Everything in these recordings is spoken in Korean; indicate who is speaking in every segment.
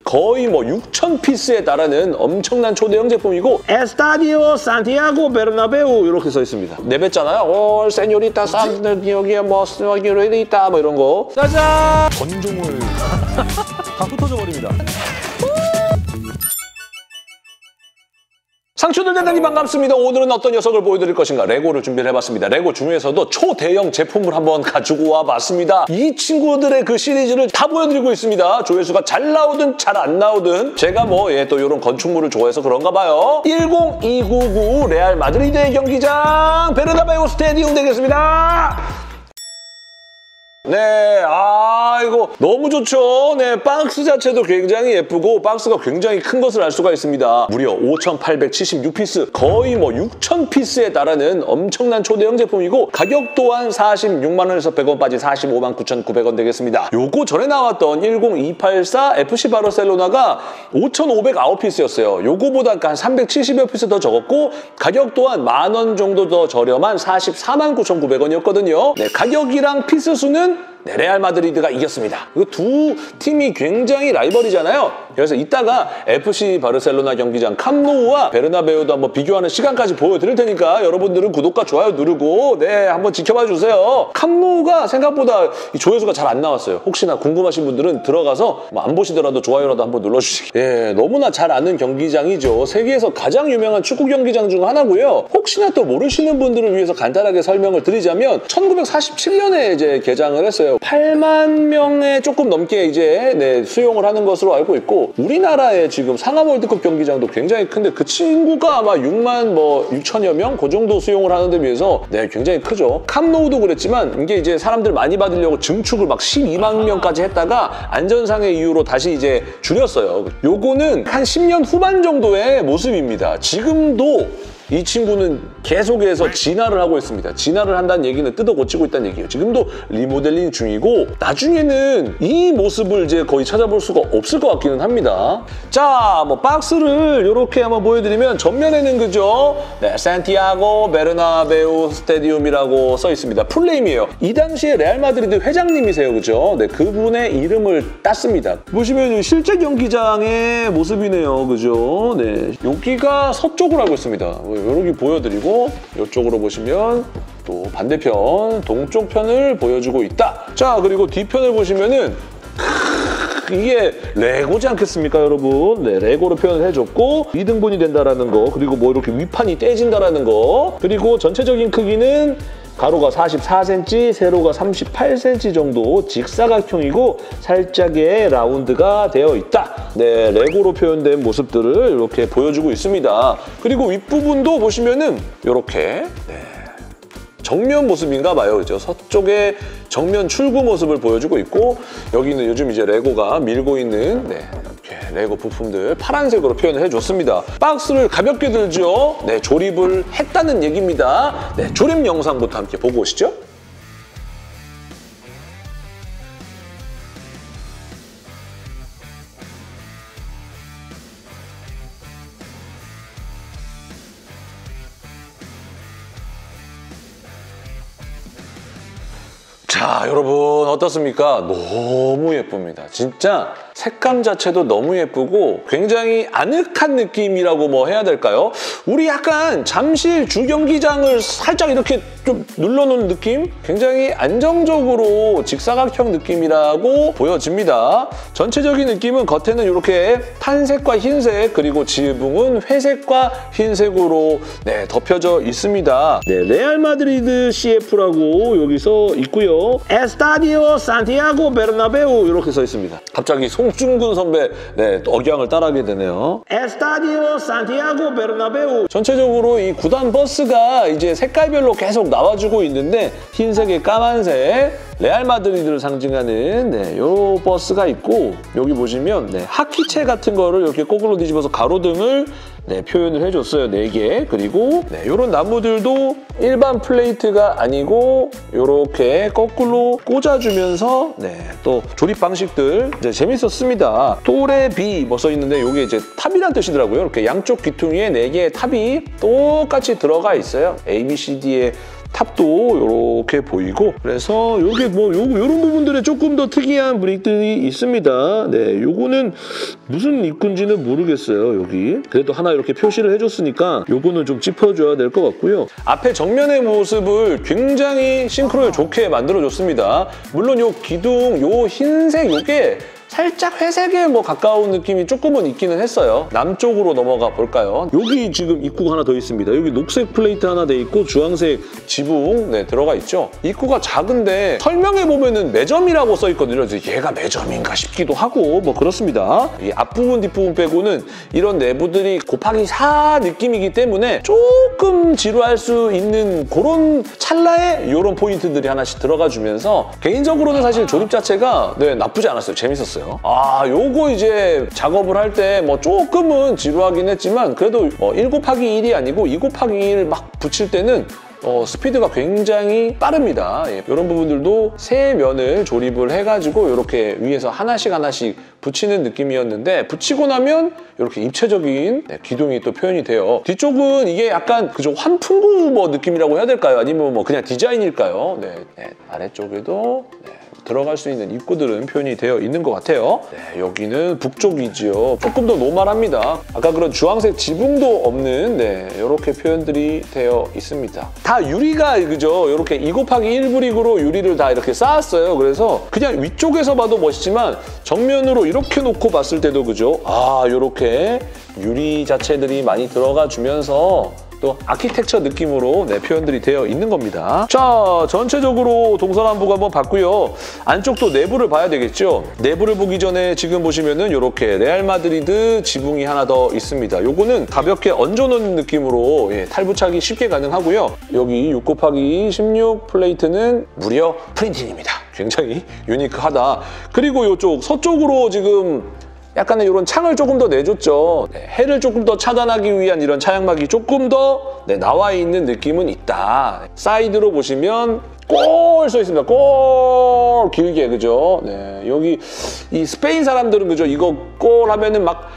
Speaker 1: 거의 뭐 6,000피스에 달하는 엄청난 초대형 제품이고 에스타디오 산티아고 베르나베우 이렇게 써 있습니다. 내뱉잖아요. 세뇨리타 여기에 뭐 스노기레이타 뭐 이런 거. 짜잔! 전종을 다 흩어져 버립니다. 상추들 대단히 반갑습니다. 오늘은 어떤 녀석을 보여드릴 것인가? 레고를 준비를 해봤습니다. 레고 중에서도 초대형 제품을 한번 가지고 와봤습니다. 이 친구들의 그 시리즈를 다 보여드리고 있습니다. 조회수가 잘 나오든 잘 안 나오든 제가 뭐 또 이런 건축물을 좋아해서 그런가 봐요. 10299 레알 마드리드의 경기장 베르나베우 스타디움 되겠습니다. 네, 이거 너무 좋죠. 네, 박스 자체도 굉장히 예쁘고 박스가 굉장히 큰 것을 알 수가 있습니다. 무려 5,876피스, 거의 뭐 6,000피스에 달하는 엄청난 초대형 제품이고 가격 또한 46만 원에서 100원 빠진 45만 9,900원 되겠습니다. 요거 전에 나왔던 10284 FC 바르셀로나가 5,509피스였어요. 요거보다 한 370여 피스 더 적었고 가격 또한 만 원 정도 더 저렴한 44만 9,900원이었거든요. 네, 가격이랑 피스 수는 레알 마드리드가 이겼습니다. 이 두 팀이 굉장히 라이벌이잖아요. 그래서 이따가 FC 바르셀로나 경기장 캄노우와 베르나베우도 한번 비교하는 시간까지 보여드릴 테니까 여러분들은 구독과 좋아요 누르고 한번 지켜봐 주세요. 캄노우가 생각보다 이 조회수가 잘 안 나왔어요. 혹시나 궁금하신 분들은 들어가서 안 보시더라도 좋아요라도 한번 눌러주시기. 너무나 잘 아는 경기장이죠. 세계에서 가장 유명한 축구 경기장 중 하나고요. 혹시나 또 모르시는 분들을 위해서 간단하게 설명을 드리자면 1947년에 이제 개장을 했어요. 8만 명에 조금 넘게 이제 수용을 하는 것으로 알고 있고 우리나라의 지금 상암 월드컵 경기장도 굉장히 큰데 그 친구가 아마 6만 6천여 명? 그 정도 수용을 하는 데 비해서 굉장히 크죠. 캄노우도 그랬지만 이게 이제 사람들 많이 받으려고 증축을 막 12만 명까지 했다가 안전상의 이유로 다시 이제 줄였어요. 요거는 한 10년 후반 정도의 모습입니다. 지금도 이 친구는 계속해서 진화를 하고 있습니다. 진화를 한다는 얘기는 뜯어 고치고 있다는 얘기예요. 지금도 리모델링 중이고 나중에는 이 모습을 이제 거의 찾아볼 수가 없을 것 같기는 합니다. 자, 박스를 이렇게 한번 보여드리면 전면에는 그죠? 산티아고 베르나베우 스타디움이라고 써 있습니다. 풀네임이에요. 이 당시에 레알 마드리드 회장님이세요, 그죠? 그분의 이름을 땄습니다. 보시면 실제 경기장의 모습이네요, 그죠? 여기가 서쪽으로 알고 있습니다. 여기 보여드리고 이쪽으로 보시면 또 반대편 동쪽 편을 보여주고 있다. 자, 그리고 뒤편을 보시면은 이게 레고지 않겠습니까, 여러분? 레고로 표현을 해줬고 2등분이 된다라는 거, 그리고 이렇게 위판이 떼진다라는 거, 그리고 전체적인 크기는 가로가 44cm, 세로가 38cm 정도 직사각형이고 살짝의 라운드가 되어 있다. 레고로 표현된 모습들을 이렇게 보여주고 있습니다. 그리고 윗부분도 보시면은 이렇게 정면 모습인가 봐요. 그죠? 서쪽의 정면 출구 모습을 보여주고 있고 여기는 요즘 이제 레고가 밀고 있는 이렇게 레고 부품들 파란색으로 표현을 해줬습니다. 박스를 가볍게 들죠? 조립을 했다는 얘기입니다. 조립 영상부터 함께 보고 오시죠. 자, 여러분 어떻습니까? 너무 예쁩니다. 진짜 색감 자체도 너무 예쁘고 굉장히 아늑한 느낌이라고 해야 될까요? 우리 약간 잠실 주경기장을 살짝 이렇게 좀 눌러놓은 느낌? 굉장히 안정적으로 직사각형 느낌이라고 보여집니다. 전체적인 느낌은 겉에는 이렇게 탄색과 흰색, 그리고 지붕은 회색과 흰색으로 덮여져 있습니다. 레알 마드리드 CF라고 여기서 있고요. 에스타디오 산티아고 베르나베우 이렇게 써 있습니다. 갑자기 송중근 선배 억양을 따라하게 되네요. 에스타디오 산티아고 베르나베우. 전체적으로 이 구단 버스가 이제 색깔별로 계속 나와주고 있는데 흰색에 까만색, 레알 마드리드를 상징하는 요 버스가 있고 여기 보시면 하키채 같은 거를 이렇게 거꾸로 뒤집어서 가로등을 표현을 해줬어요. 4개. 그리고 이런 나무들도 일반 플레이트가 아니고 이렇게 거꾸로 꽂아주면서 또 조립 방식들 재밌었습니다. 또레비 써 있는데 이게 이제 탑이란 뜻이더라고요. 이렇게 양쪽 귀퉁이에 4개의 탑이 똑같이 들어가 있어요. ABCD의 탑도 이렇게 보이고 그래서 요게 뭐 요런 부분들에 조금 더 특이한 브릭들이 있습니다. 네, 요거는 무슨 입구인지는 모르겠어요. 여기 그래도 하나 이렇게 표시를 해줬으니까 요거는 좀 짚어줘야 될 것 같고요. 앞에 정면의 모습을 굉장히 싱크로율 좋게 만들어줬습니다. 물론 요 기둥, 요 흰색 요게 살짝 회색에 뭐 가까운 느낌이 조금은 있기는 했어요. 남쪽으로 넘어가 볼까요? 여기 지금 입구가 하나 더 있습니다. 여기 녹색 플레이트 하나 돼 있고 주황색 지붕 들어가 있죠. 입구가 작은데 설명해 보면은 매점이라고 써 있거든요. 그래서 얘가 매점인가 싶기도 하고 뭐 그렇습니다. 이 앞부분 뒷부분 빼고는 이런 내부들이 곱하기 4 느낌이기 때문에 조금 지루할 수 있는 그런 찰나에 이런 포인트들이 하나씩 들어가 주면서 개인적으로는 사실 조립 자체가 나쁘지 않았어요. 재밌었어요. 요거 이제 작업을 할 때 뭐 조금은 지루하긴 했지만 그래도 1 곱하기 1이 아니고 2 곱하기 1 막 붙일 때는 스피드가 굉장히 빠릅니다. 이런 부분들도 세 면을 조립을 해가지고 이렇게 위에서 하나씩 붙이는 느낌이었는데 붙이고 나면 이렇게 입체적인 기둥이 또 표현이 돼요. 뒤쪽은 이게 약간 그죠 환풍구 뭐 느낌이라고 해야 될까요? 아니면 뭐 그냥 디자인일까요? 아래쪽에도 들어갈 수 있는 입구들은 표현이 되어 있는 것 같아요. 여기는 북쪽이지요. 조금 더 노멀합니다. 아까 그런 주황색 지붕도 없는 이렇게 표현들이 되어 있습니다. 다 유리가 그죠? 이렇게 2 곱하기 1 브릭으로 유리를 다 이렇게 쌓았어요. 그래서 그냥 위쪽에서 봐도 멋있지만 정면으로 이렇게 놓고 봤을 때도 그죠? 이렇게 유리 자체들이 많이 들어가 주면서 또 아키텍처 느낌으로 표현들이 되어 있는 겁니다. 자, 전체적으로 동서남북 한번 봤고요. 안쪽도 내부를 봐야 되겠죠. 내부를 보기 전에 지금 보시면은 이렇게 레알 마드리드 지붕이 하나 더 있습니다. 요거는 가볍게 얹어놓는 느낌으로 탈부착이 쉽게 가능하고요. 여기 6 곱하기 16 플레이트는 무려 프린팅입니다. 굉장히 유니크하다. 그리고 이쪽 서쪽으로 지금 약간의 이런 창을 조금 더 내줬죠. 해를 조금 더 차단하기 위한 이런 차양막이 조금 더 나와 있는 느낌은 있다. 사이드로 보시면 골 써 있습니다. 골 길게 그죠? 여기 이 스페인 사람들은 그죠? 이거 골 하면은 막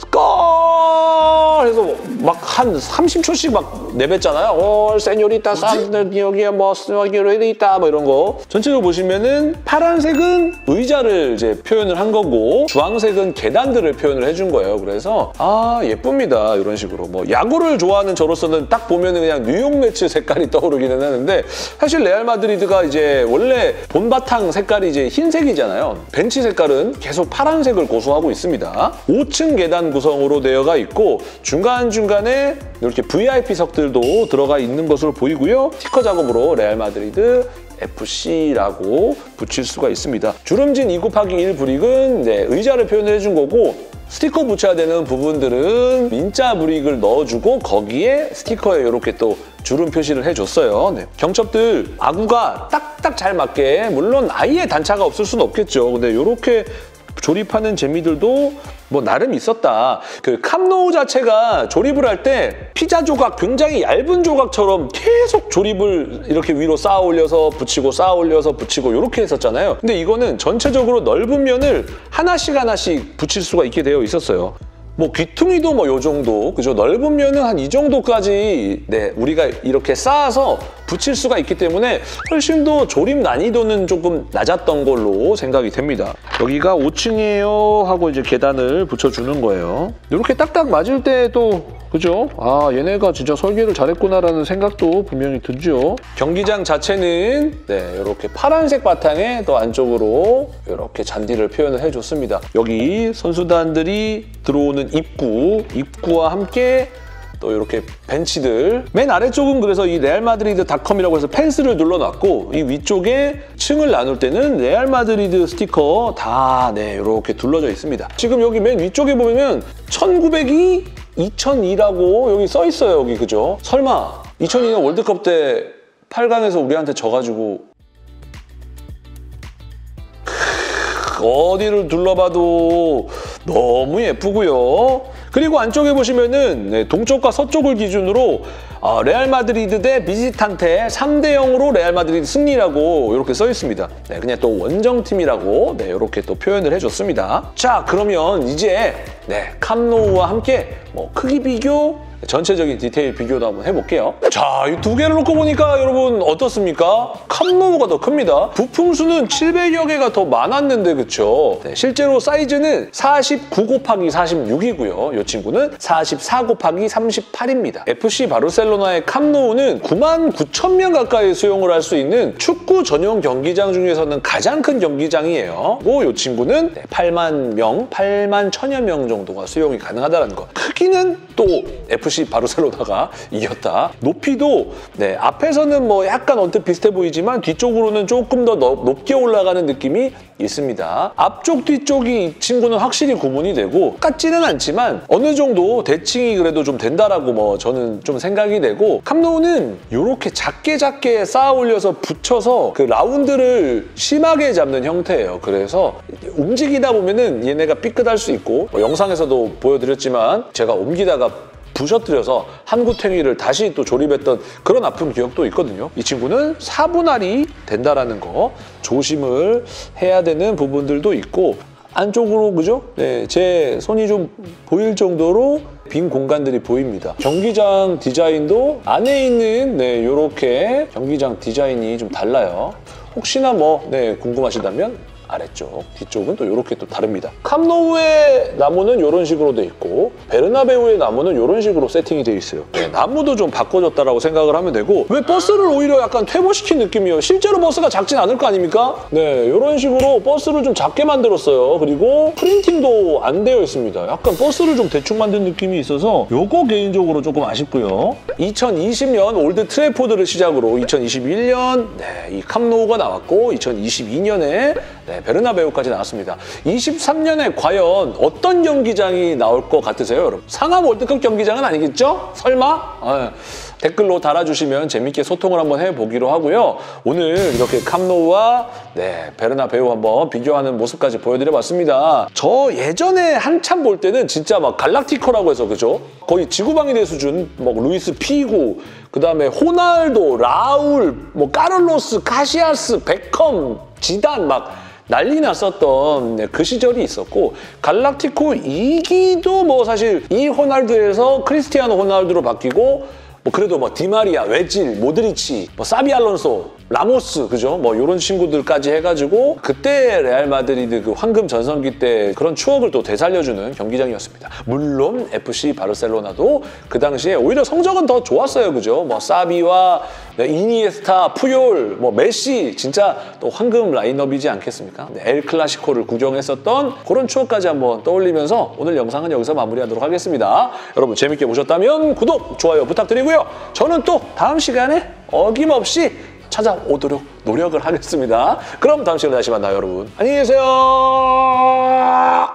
Speaker 1: 골 해서 막 한 30초씩 막 내뱉잖아요. 세뇨리타 여기에 뭐 스노기레이타 뭐 이런 거. 전체적으로 보시면은 파란색은 의자를 이제 표현을 한 거고 주황색은 계단들을 표현을 해준 거예요. 그래서 예쁩니다. 이런 식으로 뭐 야구를 좋아하는 저로서는 딱 보면은 그냥 뉴욕 매치 색깔이 떠오르기는 하는데 사실 레알 마드리드가 이제 원래 본바탕 색깔이 이제 흰색이잖아요. 벤치 색깔은 계속 파란색을 고수하고 있습니다. 5층 계단 구성으로 되어가 있고 중간중간에 이렇게 VIP석들도 들어가 있는 것으로 보이고요. 스티커 작업으로 레알 마드리드 FC라고 붙일 수가 있습니다. 주름진 2 곱하기 1 브릭은 의자를 표현해 준 거고 스티커 붙여야 되는 부분들은 민자 브릭을 넣어주고 거기에 스티커에 이렇게 또 주름 표시를 해줬어요. 경첩들 아구가 딱딱 잘 맞게 물론 아예 단차가 없을 수는 없겠죠. 근데 이렇게 조립하는 재미들도 뭐 나름 있었다. 그 캄노우 자체가 조립을 할 때 피자 조각 굉장히 얇은 조각처럼 계속 조립을 이렇게 위로 쌓아 올려서 붙이고 쌓아 올려서 붙이고 이렇게 했었잖아요. 근데 이거는 전체적으로 넓은 면을 하나씩 붙일 수가 있게 되어 있었어요. 뭐 귀퉁이도 뭐 요 정도, 그죠? 넓은 면은 한 이 정도까지 우리가 이렇게 쌓아서 붙일 수가 있기 때문에 훨씬 더 조립 난이도는 조금 낮았던 걸로 생각이 됩니다. 여기가 5층이에요 하고 이제 계단을 붙여주는 거예요. 이렇게 딱딱 맞을 때도 그죠? 얘네가 진짜 설계를 잘했구나라는 생각도 분명히 들죠. 경기장 자체는 이렇게 파란색 바탕에 또 안쪽으로 이렇게 잔디를 표현을 해줬습니다. 여기 선수단들이 들어오는 입구와 함께 또 이렇게 벤치들 맨 아래쪽은 그래서 이 realmadrid.com이라고 해서 펜스를 눌러놨고 이 위쪽에 층을 나눌 때는 레알 마드리드 스티커 다 이렇게 둘러져 있습니다. 지금 여기 맨 위쪽에 보면 1902, 2002라고 여기 써 있어요. 여기 그죠? 설마 2002년 월드컵 때 8강에서 우리한테 져가지고 어디를 둘러봐도 너무 예쁘고요. 그리고 안쪽에 보시면은 동쪽과 서쪽을 기준으로 레알 마드리드 대 비지탄테 3대0으로 레알 마드리드 승리라고 이렇게 써 있습니다. 그냥 또 원정팀이라고 이렇게 또 표현을 해줬습니다. 자, 그러면 이제 캄노우와 함께 뭐 크기 비교, 전체적인 디테일 비교도 한번 해볼게요. 자, 이 두 개를 놓고 보니까 여러분 어떻습니까? 캄노우가 더 큽니다. 부품수는 700여 개가 더 많았는데 그쵸? 네, 실제로 사이즈는 49 곱하기 46이고요. 이 친구는 44 곱하기 38입니다. FC 바르셀로나의 캄노우는 99,000명 가까이 수용을 할 수 있는 축구 전용 경기장 중에서는 가장 큰 경기장이에요. 그리고 이 친구는 8만 명, 8만 1000여 명 정도가 수용이 가능하다는 거. 크기는 또 FC 바르셀로나가 이겼다. 높이도 앞에서는 뭐 약간 언뜻 비슷해 보이지만 뒤쪽으로는 조금 더 높게 올라가는 느낌이 있습니다. 앞쪽 뒤쪽이 이 친구는 확실히 구분이 되고 똑같지는 않지만 어느 정도 대칭이 그래도 좀 된다라고 뭐 저는 좀 생각이 되고 캄노우는 이렇게 작게 쌓아 올려서 붙여서 그 라운드를 심하게 잡는 형태예요. 그래서 움직이다 보면은 얘네가 삐끗할 수 있고 뭐 영상에서도 보여드렸지만 제가 옮기다가 부셔뜨려서 한구탱이를 다시 또 조립했던 그런 아픈 기억도 있거든요. 이 친구는 4분할이 된다라는 거 조심을 해야 되는 부분들도 있고 안쪽으로 그죠? 네, 제 손이 좀 보일 정도로 빈 공간들이 보입니다. 경기장 디자인도 안에 있는 이렇게 경기장 디자인이 좀 달라요. 혹시나 뭐 궁금하시다면 아래쪽, 뒤쪽은 또 이렇게 또 다릅니다. 캄노우의 나무는 이런 식으로 돼 있고 베르나베우의 나무는 이런 식으로 세팅이 돼 있어요. 나무도 좀 바꿔줬다라고 생각을 하면 되고 왜 버스를 오히려 약간 퇴보시킨 느낌이에요. 실제로 버스가 작진 않을 거 아닙니까? 이런 식으로 버스를 좀 작게 만들었어요. 그리고 프린팅도 안 되어 있습니다. 약간 버스를 좀 대충 만든 느낌이 있어서 요거 개인적으로 조금 아쉽고요. 2020년 올드 트래포드를 시작으로 2021년 이 캄노우가 나왔고 2022년에 베르나베우까지 나왔습니다. 23년에 과연 어떤 경기장이 나올 것 같으세요, 여러분? 상암 월드컵 경기장은 아니겠죠? 설마? 댓글로 달아주시면 재밌게 소통을 한번 해보기로 하고요. 오늘 이렇게 캄노우와 베르나베우 한번 비교하는 모습까지 보여드려봤습니다. 저 예전에 한참 볼 때는 진짜 막 갈락티코라고 해서 그죠? 거의 지구방위대 수준, 뭐 루이스 피고, 그 다음에 호날두, 라울, 뭐 까를로스, 카시아스, 베컴, 지단 막 난리 났었던 그 시절이 있었고 갈락티코 2기도 뭐 사실 이 호날두에서 크리스티아노 호날두로 바뀌고 뭐 그래도 뭐 디마리아, 외질, 모드리치, 뭐 사비 알론소, 라모스 그죠? 뭐 이런 친구들까지 해가지고 그때 레알 마드리드 그 황금 전성기 때 그런 추억을 또 되살려주는 경기장이었습니다. 물론 FC 바르셀로나도 그 당시에 오히려 성적은 더 좋았어요, 그죠? 뭐 사비와 이니에스타, 푸올, 뭐 메시 진짜 또 황금 라인업이지 않겠습니까? 엘 클라시코를 구경했었던 그런 추억까지 한번 떠올리면서 오늘 영상은 여기서 마무리하도록 하겠습니다. 여러분 재밌게 보셨다면 구독, 좋아요 부탁드리고요. 저는 또 다음 시간에 어김없이 찾아오도록 노력을 하겠습니다. 그럼 다음 시간에 다시 만나요, 여러분. 안녕히 계세요.